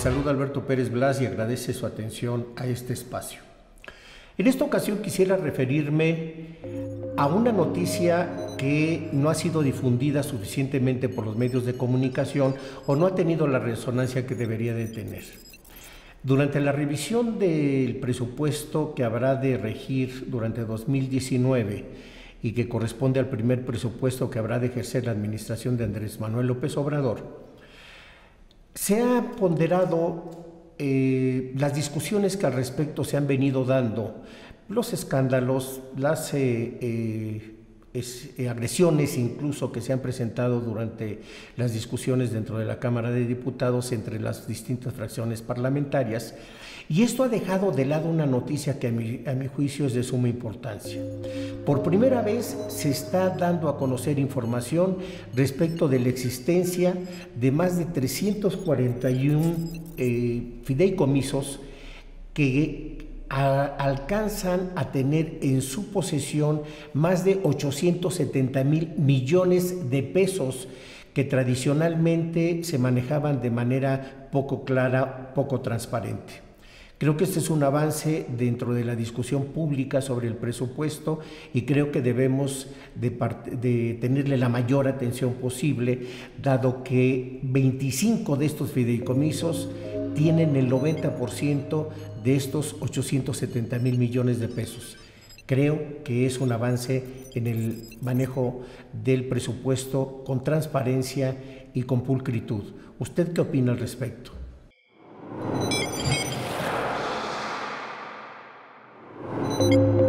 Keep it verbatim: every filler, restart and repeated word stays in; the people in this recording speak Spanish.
saluda Alberto Pérez Blas y agradece su atención a este espacio. En esta ocasión quisiera referirme a una noticia que no ha sido difundida suficientemente por los medios de comunicación o no ha tenido la resonancia que debería de tener. Durante la revisión del presupuesto que habrá de regir durante dos mil diecinueve y que corresponde al primer presupuesto que habrá de ejercer la administración de Andrés Manuel López Obrador, se ha ponderado eh, las discusiones que al respecto se han venido dando, los escándalos, las eh, eh, es, eh, agresiones incluso que se han presentado durante las discusiones dentro de la Cámara de Diputados entre las distintas fracciones parlamentarias, y esto ha dejado de lado una noticia que a mi, a mi juicio es de suma importancia. Por primera vez se está dando a conocer información respecto de la existencia de más de trescientos cuarenta y uno eh, fideicomisos que a, alcanzan a tener en su posesión más de ochocientos setenta mil millones de pesos que tradicionalmente se manejaban de manera poco clara, poco transparente. Creo que este es un avance dentro de la discusión pública sobre el presupuesto y creo que debemos de, de tenerle la mayor atención posible, dado que veinticinco de estos fideicomisos tienen el noventa por ciento de estos ochocientos setenta mil millones de pesos. Creo que es un avance en el manejo del presupuesto con transparencia y con pulcritud. ¿Usted qué opina al respecto? Thank you.